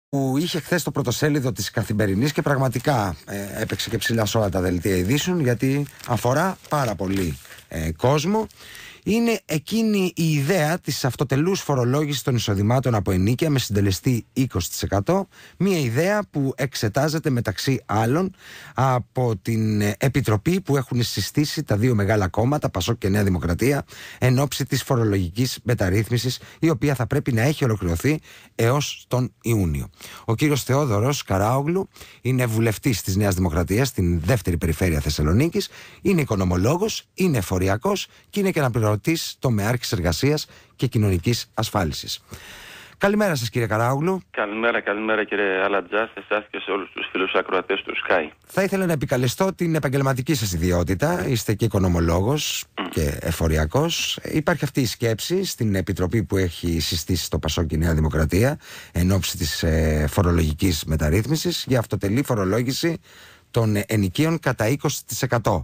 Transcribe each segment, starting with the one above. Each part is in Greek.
που είχε χθες το πρωτοσέλιδο της Καθημερινής και πραγματικά έπαιξε και ψηλά σε όλα τα δελτία ειδήσεων, γιατί αφορά πάρα πολύ κόσμο. Είναι εκείνη η ιδέα της αυτοτελούς φορολόγησης των εισοδημάτων από ενοίκια με συντελεστή 20%. Μια ιδέα που εξετάζεται μεταξύ άλλων από την επιτροπή που έχουν συστήσει τα δύο μεγάλα κόμματα, Πασόκ και Νέα Δημοκρατία, εν ώψη της φορολογικής μεταρρύθμισης, η οποία θα πρέπει να έχει ολοκληρωθεί έως τον Ιούνιο. Ο κύριος Θεόδωρος Καράογλου είναι βουλευτής της Νέας Δημοκρατίας στην δεύτερη περιφέρεια Θεσσαλονίκης, είναι οικονομολόγος, είναι εφοριακός και είναι και αναπληρωτής τομεάρχης εργασίας και κοινωνικής ασφάλισης. Καλημέρα σας, κύριε Καράογλου. Καλημέρα κύριε Αλατζά, σε εσάς και σε όλους τους φίλους ακροατές του Sky. Θα ήθελα να επικαλεστώ την επαγγελματική σας ιδιότητα. Είστε και οικονομολόγος και εφοριακός. Υπάρχει αυτή η σκέψη στην επιτροπή που έχει συστήσει το Πασόκ και η Νέα Δημοκρατία εν ώψη της φορολογικής μεταρρύθμισης για αυτοτελή φορολόγηση των ενοικίων κατά 20%.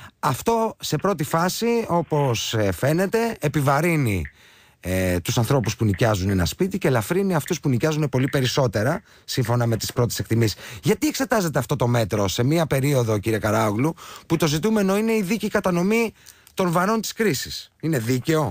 Αυτό σε πρώτη φάση, όπως φαίνεται, επιβαρύνει τους ανθρώπους που νοικιάζουν ένα σπίτι και ελαφρύνει αυτούς που νοικιάζουν πολύ περισσότερα, σύμφωνα με τις πρώτες εκτιμήσεις. Γιατί εξετάζεται αυτό το μέτρο σε μια περίοδο, κύριε Καράογλου, που το ζητούμενο είναι η δίκαιη κατανομή των βαρών της κρίσης? Είναι δίκαιο?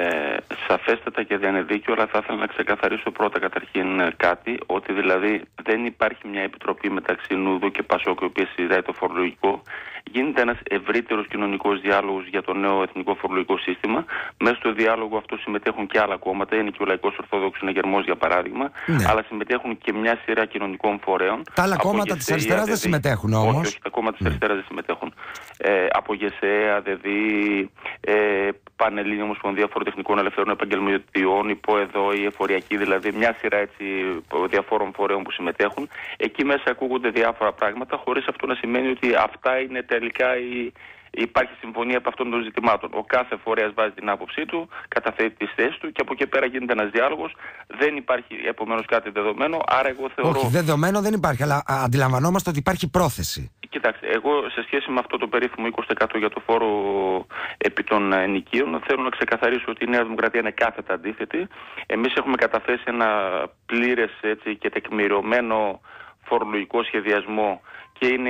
Σαφέστατα και δεν είναι δίκαιο, αλλά θα ήθελα να ξεκαθαρίσω πρώτα καταρχήν κάτι, ότι δηλαδή δεν υπάρχει μια επιτροπή μεταξύ Νούδου και Πασόκ η οποία συζητάει το φορολογικό. Γίνεται ένας ευρύτερος κοινωνικός διάλογος για το νέο εθνικό φορολογικό σύστημα. Μέσα στο διάλογο αυτό συμμετέχουν και άλλα κόμματα, είναι και ο Λαϊκός Ορθόδοξος Συναγερμός για παράδειγμα, αλλά συμμετέχουν και μια σειρά κοινωνικών φορέων. Τα άλλα κόμματα της αριστεράς δεν συμμετέχουν όμως. Όχι, τα κόμματα της αριστεράς δεν συμμετέχουν. Από ΓΕΣΕ, ΑΔΕΔΗ, Πανελλήνια Ομοσπονδία Φοροτεχνικών Ελευθερών Επαγγελματιών, ΥΠΟΕΔΟ, η Εφοριακή, δηλαδή μια σειρά έτσι διαφόρων φορέων που συμμετέχουν. Εκεί μέσα ακούγονται διάφορα πράγματα, χωρίς αυτό να σημαίνει ότι αυτά είναι τελικά υπάρχει συμφωνία από αυτών των ζητημάτων. Ο κάθε φορέας βάζει την άποψή του, καταθέτει τις θέσεις του και από εκεί πέρα γίνεται ένας διάλογος. Δεν υπάρχει επομένως κάτι δεδομένο, άρα εγώ θεωρώ... Όχι, δεδομένο δεν υπάρχει, αλλά αντιλαμβανόμαστε ότι υπάρχει πρόθεση. Κοιτάξτε, εγώ σε σχέση με αυτό το περίφημο 20% για το φόρο επί των ενοικίων, θέλω να ξεκαθαρίσω ότι η Νέα Δημοκρατία είναι κάθετα αντίθετη. Εμείς έχουμε καταθέσει ένα πλήρες και τεκμηριωμένο φορολογικό σχεδιασμό και είναι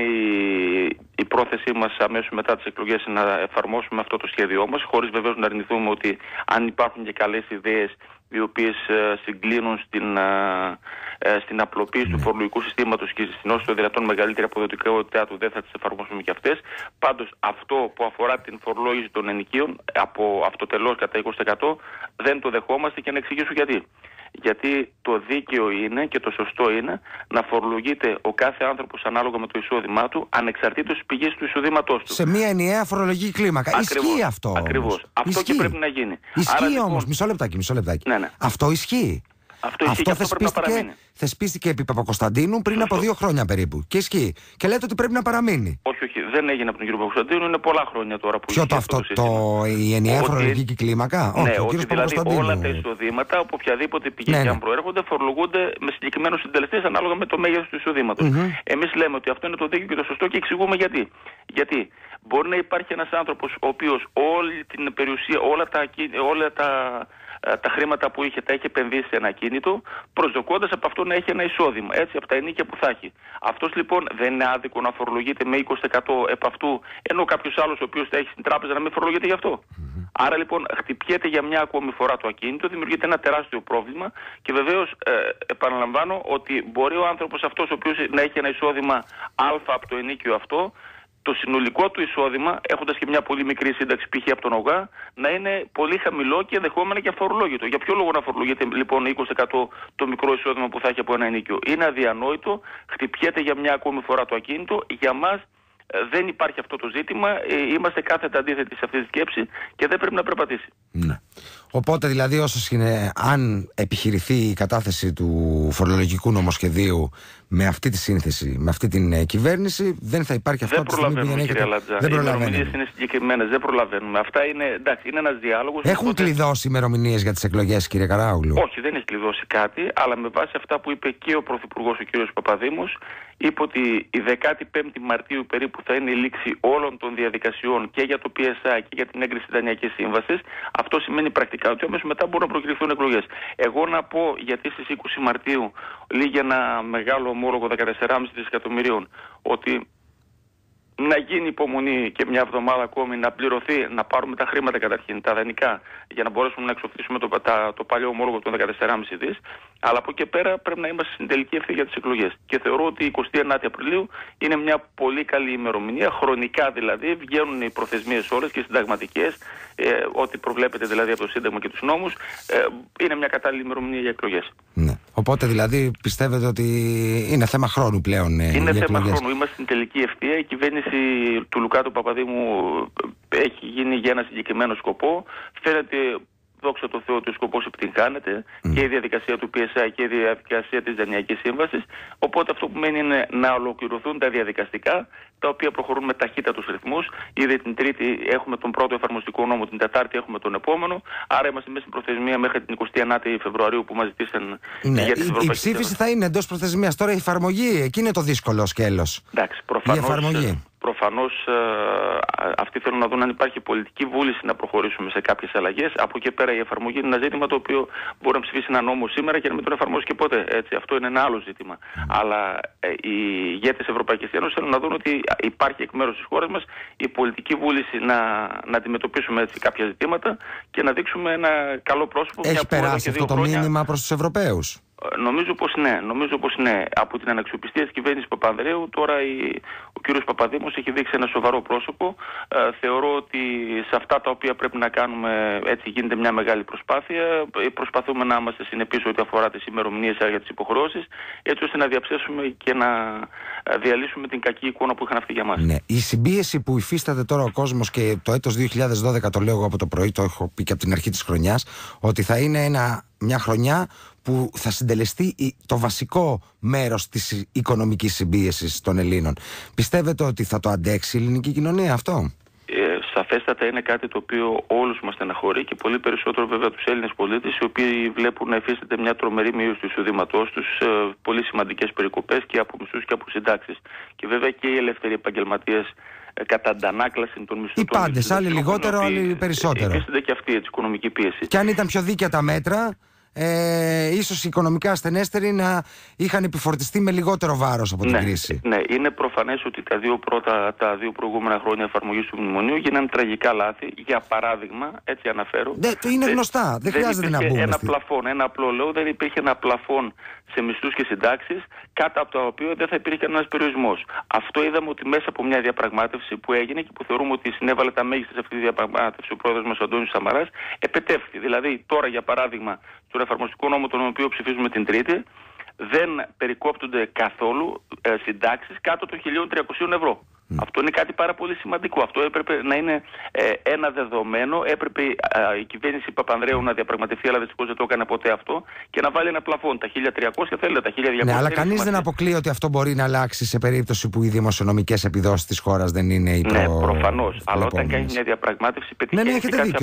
η πρόθεσή μας αμέσως μετά τις εκλογές να εφαρμόσουμε αυτό το σχέδιό μας, χωρίς βεβαίως να αρνηθούμε ότι αν υπάρχουν και καλές ιδέες οι οποίες συγκλίνουν στην απλοποίηση του φορολογικού συστήματος και στην όσο το δυνατόν μεγαλύτερη αποδοτικότητά του, δεν θα τις εφαρμόσουμε και αυτές. Πάντως αυτό που αφορά την φορολόγηση των ενοικίων από αυτοτελώς κατά 20% δεν το δεχόμαστε και να εξηγήσω γιατί. Γιατί το δίκαιο είναι και το σωστό είναι να φορολογείται ο κάθε άνθρωπος ανάλογα με το εισόδημά του, ανεξαρτήτως της πηγής του εισοδήματός του. Σε μια ενιαία φορολογική κλίμακα. Ακριβώς, ισχύει αυτό. Ακριβώς. Αυτό ισχύει. Και πρέπει να γίνει. Ισχύει άρα, όμως. Μισό λεπτάκι. Ναι. Αυτό ισχύει. Αυτό θεσπίστηκε επί Παπακοσταντίνου πριν από 2 χρόνια περίπου. Και ισχύει. Και λέτε ότι πρέπει να παραμείνει. Όχι, δεν έγινε από τον κύριο Παπακοσταντίνου, είναι πολλά χρόνια τώρα που ποιο η ενιαία φορολογική κλίμακα? Ναι, ότι δηλαδή όλα τα εισοδήματα από οποιαδήποτε πηγή και αν προέρχονται φορολογούνται με συγκεκριμένους συντελεστές ανάλογα με το μέγεθος του εισοδήματος. Εμείς λέμε ότι αυτό είναι το δίκαιο και το σωστό και εξηγούμε γιατί. Γιατί μπορεί να υπάρχει ένας άνθρωπος ο οποίος όλη την περιουσία, όλα τα χρήματα που είχε τα έχει επενδύσει σε ένα ακίνητο, προσδοκώντας από αυτό να έχει ένα εισόδημα, έτσι, από τα ενίκια που θα έχει. Αυτός λοιπόν δεν είναι άδικο να φορολογείται με 20% επ' αυτού, ενώ κάποιος άλλος ο οποίος τα έχει στην τράπεζα να μην φορολογείται γι' αυτό? Άρα λοιπόν χτυπιέται για μια ακόμη φορά το ακίνητο, δημιουργείται ένα τεράστιο πρόβλημα και βεβαίως επαναλαμβάνω ότι μπορεί ο άνθρωπος αυτός ο οποίος να έχει ένα εισόδημα α από το ενίκιο αυτό, το συνολικό του εισόδημα, έχοντας και μια πολύ μικρή σύνταξη π.χ. από τον ΟΓΑ, να είναι πολύ χαμηλό και ενδεχόμενα και αφορολόγητο. Για ποιο λόγο να φορολογείται λοιπόν 20% το μικρό εισόδημα που θα έχει από ένα ενοίκιο? Είναι αδιανόητο, χτυπιέται για μια ακόμη φορά το ακίνητο. Για μας δεν υπάρχει αυτό το ζήτημα. Είμαστε κάθετα αντίθετοι σε αυτή τη σκέψη και δεν πρέπει να περπατήσει. Ναι. Οπότε δηλαδή αν επιχειρηθεί η κατάθεση του φορολογικού νομοσχεδίου με αυτή τη σύνθεση, με αυτή την κυβέρνηση, δεν θα υπάρχει αυτό το στιγμή που δεν έχετε... Οι ημερομηνίες είναι συγκεκριμένες, δεν προλαβαίνουμε. Αυτά είναι, εντάξει, είναι ένας διάλογος. Έχουν κλειδώσει ημερομηνίες για τις εκλογές, κύριε Καράογλου? Όχι, δεν έχει κλειδώσει κάτι, αλλά με βάση αυτά που είπε και ο Πρωθυπουργός, ο κ. Παπαδήμος, είπε ότι η 15η Μαρτίου περίπου θα είναι η λήξη όλων των διαδικασιών και για το PSI και για την έγκριση της Δανειακής Σύμβασης. Αυτό σημαίνει σημαίνει πρακτικά ότι αμέσως μετά μπορούν να προκηρυχθούν εκλογές. Εγώ να πω, γιατί στις 20 Μαρτίου λήγει ένα μεγάλο ομόλογο 14,5 δισεκατομμυρίων, ότι να γίνει υπομονή και μια εβδομάδα ακόμη, να πληρωθεί, να πάρουμε τα χρήματα καταρχήν, τα δανεικά, για να μπορέσουμε να εξοφλήσουμε το παλιό ομόλογο των 14,5 δις. Αλλά από εκεί πέρα πρέπει να είμαστε στην τελική ευθύνη για τις εκλογές. Και θεωρώ ότι η 29η Απριλίου είναι μια πολύ καλή ημερομηνία, χρονικά δηλαδή, βγαίνουν οι προθεσμίες όλες και οι συνταγματικές, ό,τι προβλέπεται δηλαδή από το Σύνταγμα και τους νόμους, είναι μια κατάλληλη ημερομηνία για εκλογές. Ναι. Οπότε δηλαδή πιστεύετε ότι είναι θέμα χρόνου πλέον? Είναι θέμα χρόνου. Είμαστε στην τελική ευθεία. Η κυβέρνηση του Λουκά του Παπαδήμου έχει γίνει για ένα συγκεκριμένο σκοπό. Φαίνεται, δόξα τω Θεώ, ότι ο σκοπός επιτυγχάνεται, και η διαδικασία του PSI και η διαδικασία της Δανειακής Σύμβασης. Οπότε αυτό που μένει είναι να ολοκληρωθούν τα διαδικαστικά, τα οποία προχωρούν με ταχύτατους ρυθμούς. Ήδη την Τρίτη έχουμε τον πρώτο εφαρμοστικό νόμο, την Τετάρτη έχουμε τον επόμενο. Άρα είμαστε μέσα στην προθεσμία μέχρι την 29η Φεβρουαρίου που μας ζητήσαν για τις Ευρωπαϊκές. Η ψήφιση θα είναι εντός προθεσμίας. Τώρα η εφαρμογή, εκεί είναι το δύσκολο σκέλος. Εντάξει, η εφαρμογή. Προφανώς αυτοί θέλουν να δουν αν υπάρχει πολιτική βούληση να προχωρήσουμε σε κάποιες αλλαγές. Από εκεί πέρα η εφαρμογή είναι ένα ζήτημα το οποίο μπορεί να ψηφίσει ένα νόμο σήμερα και να μην τον εφαρμόσει και ποτέ. Έτσι, αυτό είναι ένα άλλο ζήτημα. Αλλά οι ηγέτες της Ευρωπαϊκής Ένωσης θέλουν να δουν ότι υπάρχει εκ μέρους της χώρας μας η πολιτική βούληση να αντιμετωπίσουμε έτσι κάποια ζητήματα και να δείξουμε ένα καλό πρόσωπο. Έχει περάσει αυτό το μήνυμα προς τους Ευρωπαίους? Νομίζω πως ναι. Από την αναξιοπιστία της κυβέρνησης Παπανδρέου, τώρα ο κύριος Παπαδήμος έχει δείξει ένα σοβαρό πρόσωπο. Θεωρώ ότι σε αυτά τα οποία πρέπει να κάνουμε, έτσι γίνεται μια μεγάλη προσπάθεια. Προσπαθούμε να είμαστε συνεπείς ό,τι αφορά τις ημερομηνίες για τις υποχρεώσεις, έτσι ώστε να διαψεύσουμε και να διαλύσουμε την κακή εικόνα που είχαν αυτοί για μας. Ναι. Η συμπίεση που υφίσταται τώρα ο κόσμος, και το έτος 2012 το λέω από το πρωί, το έχω πει και από την αρχή της χρονιάς, ότι θα είναι μια χρονιά που θα συντελεστεί το βασικό μέρος της οικονομικής συμπίεσης των Ελλήνων. Πιστεύετε ότι θα το αντέξει η ελληνική κοινωνία αυτό? Σαφέστατα είναι κάτι το οποίο όλους μας στεναχωρεί, και πολύ περισσότερο βέβαια τους Έλληνες πολίτες, οι οποίοι βλέπουν να υφίσταται μια τρομερή μείωση του εισοδήματός τους, πολύ σημαντικές περικοπές και από μισθούς και από συντάξεις. Και βέβαια και οι ελεύθεροι επαγγελματίες κατά αντανάκλαση των μισθών. Οι πάντες, άλλοι λιγότερο, άλλοι περισσότερο. Υφίσταται και αυτή η οικονομική πίεση. Και αν ήταν πιο δίκαια τα μέτρα, ίσως οι οικονομικά ασθενέστεροι να είχαν επιφορτιστεί με λιγότερο βάρος από την κρίση. Ναι, είναι προφανές ότι τα δύο προηγούμενα χρόνια εφαρμογής του μνημονίου γίνανε τραγικά λάθη. Για παράδειγμα, έτσι αναφέρω. Είναι γνωστά, δεν χρειάζεται να μπούμε. Ένα απλό λόγο, δεν υπήρχε ένα πλαφόν σε μισθούς και συντάξεις, κάτω από το οποίο δεν θα υπήρχε κανένας περιορισμός. Αυτό είδαμε ότι μέσα από μια διαπραγμάτευση που έγινε και που θεωρούμε ότι συνέβαλε τα μέγιστα σε αυτή τη διαπραγμάτευση ο πρόεδρος μας Αντώνης Σαμαράς, επετεύχθη. Δηλαδή, τώρα για παράδειγμα, στον εφαρμοστικό νόμο τον οποίο ψηφίζουμε την Τρίτη, δεν περικόπτονται καθόλου συντάξεις κάτω των 1.300 ευρώ. Αυτό είναι κάτι πάρα πολύ σημαντικό. Αυτό έπρεπε να είναι ένα δεδομένο. Έπρεπε η κυβέρνηση Παπανδρέου να διαπραγματευτεί, αλλά δυστυχώς δεν το έκανε ποτέ αυτό, και να βάλει ένα πλαφόν. Τα 1.300 θέλετε, τα 1.200. Ναι, αλλά κανείς δεν αποκλείει ότι αυτό μπορεί να αλλάξει σε περίπτωση που οι δημοσιονομικές επιδόσεις της χώρας δεν είναι οι Ναι, προφανώς. Αλλά όταν κάνει μια διαπραγμάτευση, πετυχαίνει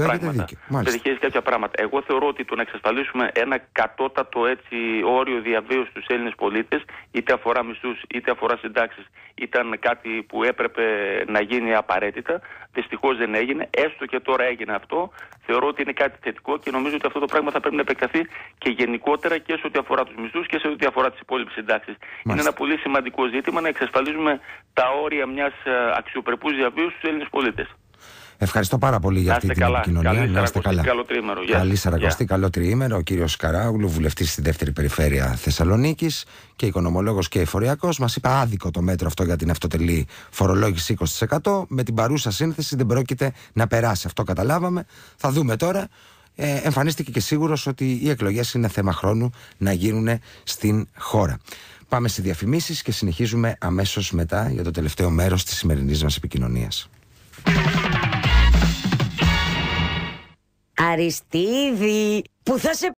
κάποια πράγματα. Εγώ θεωρώ ότι το να εξασφαλίσουμε ένα κατώτατο όριο διαβίωσης στους Έλληνες πολίτες, είτε αφορά μισθούς είτε αφορά συντάξεις, ήταν κάτι που έπρεπε να γίνει απαραίτητα. Δυστυχώς δεν έγινε. Έστω και τώρα έγινε αυτό, θεωρώ ότι είναι κάτι θετικό, και νομίζω ότι αυτό το πράγμα θα πρέπει να επεκταθεί και γενικότερα και σε ό,τι αφορά τους μισθούς και σε ό,τι αφορά τις υπόλοιπες συντάξεις. Είναι ένα πολύ σημαντικό ζήτημα να εξασφαλίζουμε τα όρια μιας αξιοπρεπούς διαβίωσης στους Έλληνες πολίτες. Ευχαριστώ πάρα πολύ για αυτή την επικοινωνία. Να είστε καλά. Καλό τριήμερο. Καλή Σαρακοστή, καλό τριήμερο. Ο κύριος Καράγουλου, βουλευτής στη δεύτερη περιφέρεια Θεσσαλονίκης και οικονομολόγος και εφοριακός, μας είπε άδικο το μέτρο αυτό για την αυτοτελή φορολόγηση 20%. Με την παρούσα σύνθεση δεν πρόκειται να περάσει. Αυτό καταλάβαμε. Θα δούμε τώρα. Εμφανίστηκε και σίγουρος ότι οι εκλογές είναι θέμα χρόνου να γίνουν στην χώρα. Πάμε σε διαφημίσεις και συνεχίζουμε αμέσως μετά για το τελευταίο μέρος της σημερινής μας επικοινωνίας. Αριστίδη, που θα σε